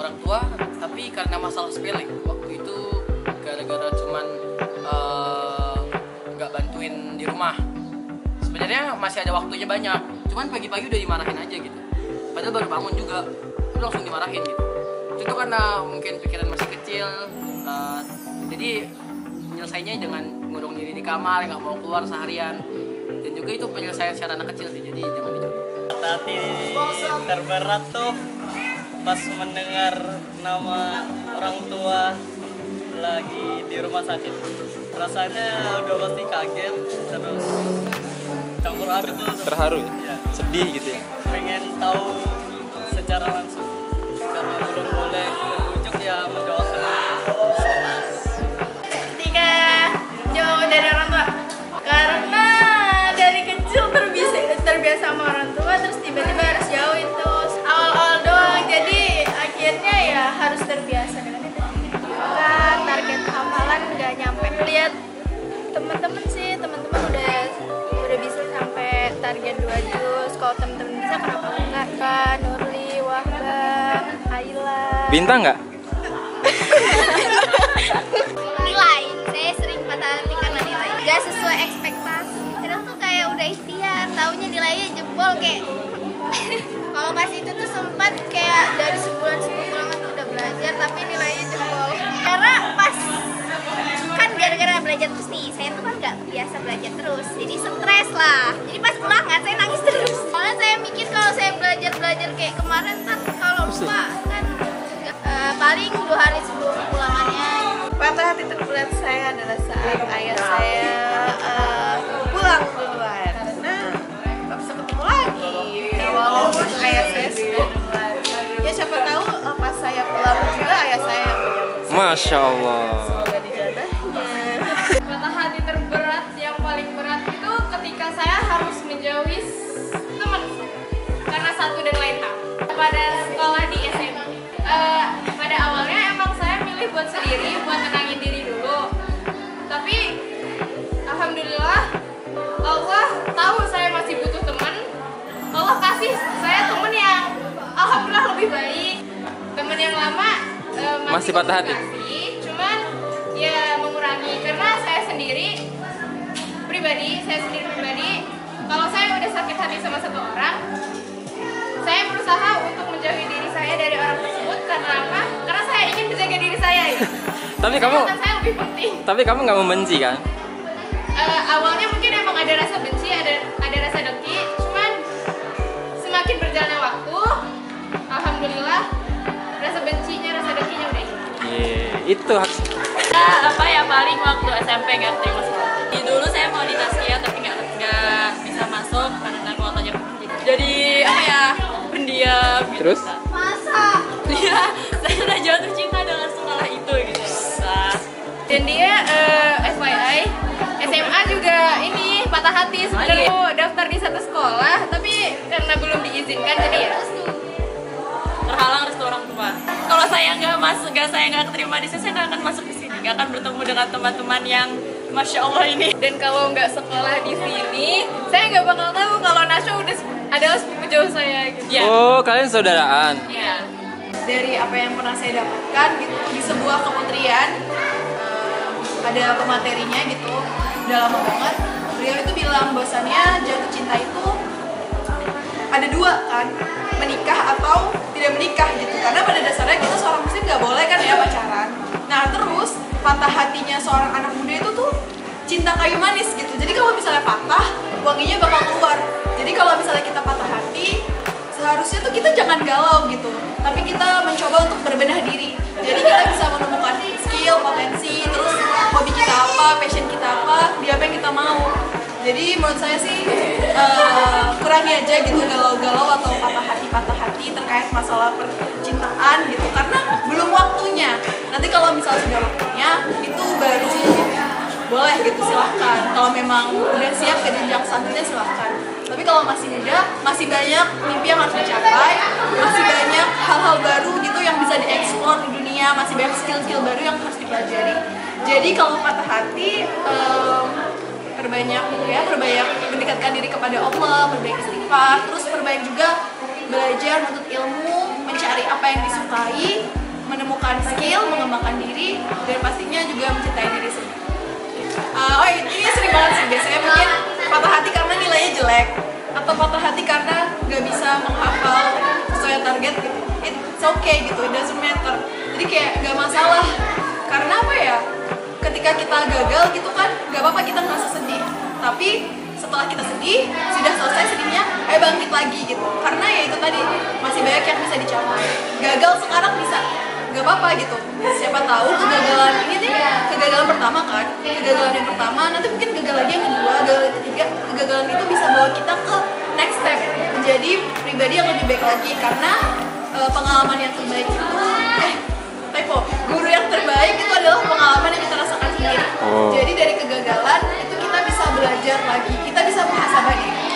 orang tua, tapi karena masalah sepele. Waktu itu gara-gara cuman nggak bantuin di rumah. Sebenarnya masih ada waktunya banyak, cuman pagi-pagi udah dimarahin aja gitu. Padahal baru bangun juga, udah langsung dimarahin gitu. Itu karena mungkin pikiran masih kecil, jadi menyelesainya dengan ngurung diri di kamar, nggak mau keluar seharian. Dan juga itu penyelesaian secara anak kecil sih, jadi jangan dicoba. Hati terberat tuh pas mendengar nama orang tua lagi di rumah sakit. Rasanya udah pasti kaget, terus campur aduk tuh. Terharu ya? Sedih gitu ya? Pengen tahu secara langsung, karena belum boleh berwujud ya mendoakan. Ketika jauh dari orang tua, karena dari kecil terbiasa sama orang tua, terus tiba-tiba harus jauh itu awal-awal doang, jadi akhirnya ya harus terbiasa dengan itu. Kan target hafalan nggak nyampe. Lihat teman-teman sih, teman-teman udah bisa sampai target 2 juz. Kalau teman-teman bisa kenapa enggak? Kan Nurli, Wahbah, Ayla. Bintang nggak? Nilai, saya sering patah hati karena nilai gak sesuai ekspektasi. Kadang tuh kayak udah ikhtiar, taunya nilainya jebol kayak. Kalau pas itu tuh sempat kayak dari sebulan tuh udah belajar tapi nilainya jebol. Karena pas kan gara-gara belajar terus nih, saya tuh kan nggak biasa belajar terus, jadi stres lah. Jadi pas ulangan saya nangis terus. Soalnya saya mikir kalau saya belajar kayak kemarin kan kalau lupa kan paling 2 hari sebelum ulangannya. Patah hati terberat saya adalah saat ayah saya pulang duluan karena nggak bisa ketemu lagi. Walaupun ayah saya sudah duluan, ya siapa tahu pas saya pulang juga ayah saya yang menyambut. Masya Allah. Semoga dijadahnya. Patah hati terberat yang paling berat itu ketika saya harus menjauhi teman karena satu dan lain hal. Pada sekolah di SMA, pada awalnya emang saya milih buat sendiri, buat tenangin diri dulu. Tapi alhamdulillah Allah tahu saya masih butuh teman. Allah kasih saya teman yang alhamdulillah lebih baik. Teman yang lama Masih patah hati? Cuman ya mengurangi karena saya sendiri pribadi kalau saya udah sakit hati sama satu orang, saya berusaha untuk menjauhi diri saya dari orang tersebut. Karena apa? Karena saya ingin menjaga diri saya ya. Kesehatan saya lebih penting. Tapi kamu nggak membenci kan? Awalnya mungkin emang ada rasa benci, ada rasa dengki, cuman semakin berjalannya waktu, alhamdulillah rasa bencinya, rasa dengkinya udah hilang. Itu Apa ya paling waktu SMP gak terima sekolah. Dulu saya mau di Taskia tapi nggak bisa masuk karena kuotanya penuh. Jadi apa ya, pendiam gitu. Terus? Masa? Iya, saya udah jatuh cinta dengan sekolah itu gitu. Dan dia FYI SMA juga ini patah hati sebenarnya. Daftar di satu sekolah tapi karena belum diizinkan jadi ya Terhalang restu orang tua. Kalau saya nggak keterima di sini, saya nggak akan masuk di sini, nggak akan bertemu dengan teman-teman yang Masya Allah ini. Dan kalau nggak sekolah di sini, saya nggak bakal tahu kalau Nasya adalah sepupu jauh saya gitu. Ya. Oh, kalian saudaraan? Iya. Dari apa yang pernah saya dapatkan gitu di sebuah kementerian, ada pematerinya gitu, udah lama banget. Beliau itu bilang bahwasannya jatuh cinta itu ada 2 kan, menikah atau tidak menikah gitu. Karena pada dasarnya kita seorang muslim nggak boleh kan ya pacaran. Nah terus patah hatinya seorang anak muda itu tuh cinta kayu manis gitu. Jadi kalau misalnya patah, wanginya bakal keluar. Jadi kalau misalnya kita patah hati, seharusnya tuh kita jangan galau gitu, tapi kita mencoba untuk berbenah diri. Jadi kita bisa menemukan skill, potensi, terus hobi kita apa, passion kita apa, di apa yang kita mau. Jadi menurut saya sih kurangi aja gitu galau-galau atau patah hati terkait masalah percintaan gitu, karena belum waktunya. Nanti kalau misalnya sudah waktunya itu baru boleh gitu, silahkan. Kalau memang udah siap ke jenjang selanjutnya silahkan. Tapi kalau masih muda, masih banyak mimpi yang harus dicapai, masih banyak hal-hal baru gitu yang bisa dieksplor di dunia, masih banyak skill-skill baru yang harus dipelajari. Jadi kalau patah hati, perbanyak mendekatkan diri kepada Allah, perbanyak istighfar, terus perbanyak juga belajar menuntut ilmu, mencari mencari apa yang disukai, menemukan skill, mengembangkan diri, dan pastinya juga mencintai diri sendiri. Ini sering banget sih, biasanya mungkin patah hati karena nilainya jelek, atau patah hati karena gak bisa menghafal sesuai target gitu. It's okay gitu, it doesn't matter. Jadi kayak gak masalah, karena apa ya, ketika kita gagal gitu kan, gak apa-apa kita ngerasa sedih, tapi setelah kita sedih, sudah selesai sedihnya, ayo bangkit lagi gitu. Karena ya itu tadi, masih banyak yang bisa dicapai. Gagal sekarang bisa, gak apa-apa gitu. Siapa tahu kegagalan ini nih, kegagalan pertama kan, kegagalan yang pertama, nanti mungkin gagal lagi yang kedua, gagal yang ketiga, kegagalan itu bisa bawa kita ke next step, menjadi pribadi yang lebih baik lagi. Karena pengalaman yang terbaik itu, guru yang terbaik itu adalah pengalaman yang kita rasakan sendiri. Jadi dari kegagalan itu kita bisa belajar lagi, kita bisa muhasabah diri.